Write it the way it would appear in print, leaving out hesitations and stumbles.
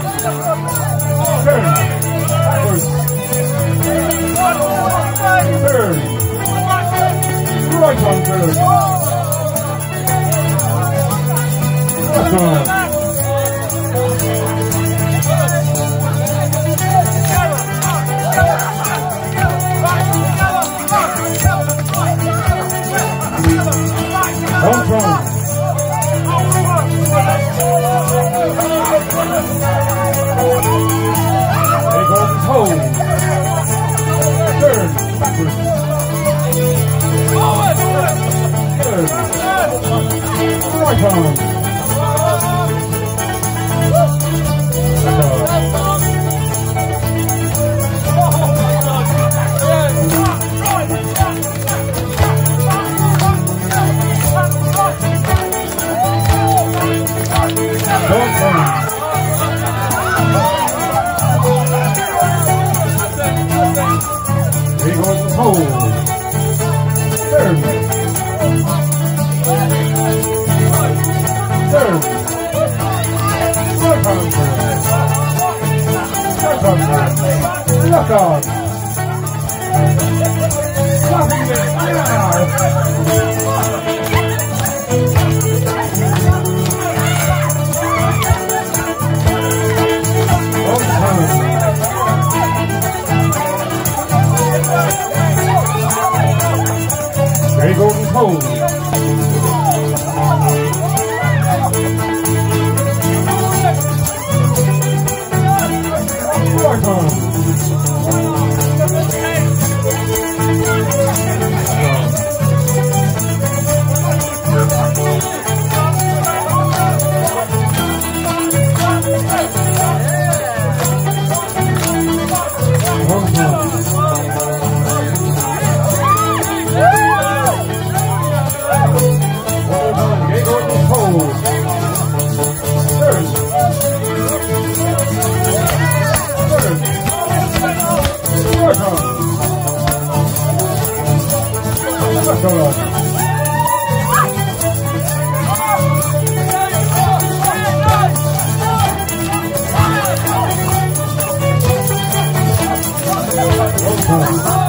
Turn. Backwards. Turn. Right on turn. Left on. Front front. There goes his hold. Turn. Backwards. Turn. Right arm. There goes the pole. Turn. Turn. Right arm turn. Left arm turn. Left arm. Stopping it. Grey golden pole. Right arm. Right